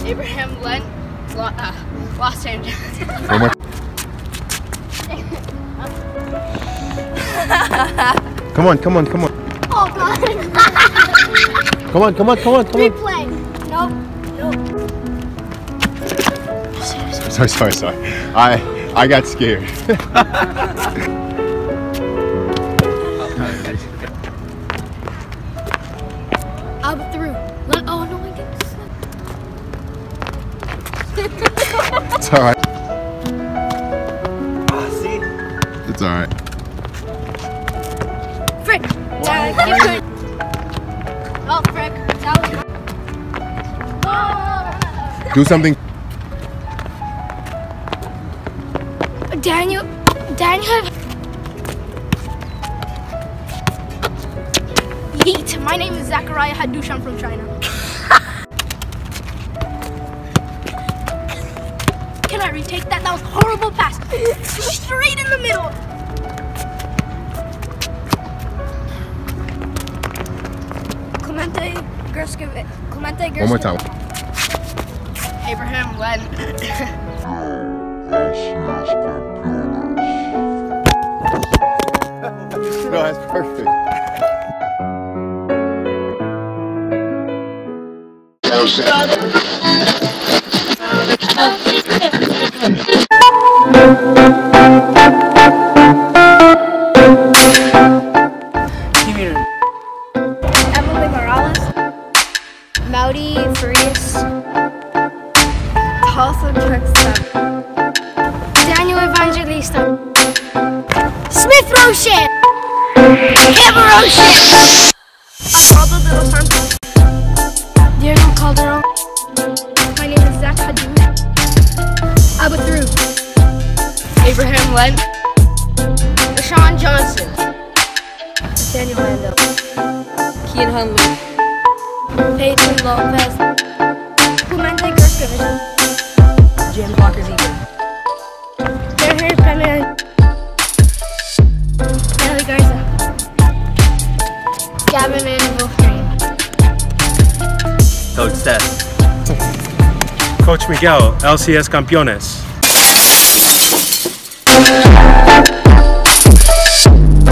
Abraham Lent, Los Angeles. One more. Come on, come on, come on. Oh God. Come on, come on, come on, come on. Replay. Nope, nope. Sorry. I got scared. Up through. Oh no, I didn't. It's alright. See? It's alright. Frick. You could. Oh, frick. That was. Do something. Daniel. Yeet. My name is Zachariah Hadouche. I'm from China. Can I retake that? That was a horrible pass. Straight in the middle. Clemente Gershkovich. One more time. Abraham Lent. No, that's perfect. Emily Morales. Maudi Farias. Tulsa Trickstep. Daniel Evangelista. Smith Roshan. Kim Roshan. Aldo de los Santos. Diego Calderon. My name is Zach Hadouche. Abba Through. Abraham Lent. Rashawn Johnson. Daniel Lando. Kian Hunley. Peyton Lopez. Clemente Gershkovich. James Walker Zeger. Harry Penman. Nelly Garza. Gavin and Wolfgang. Coach Steph. Coach Miguel, LCS Campeones.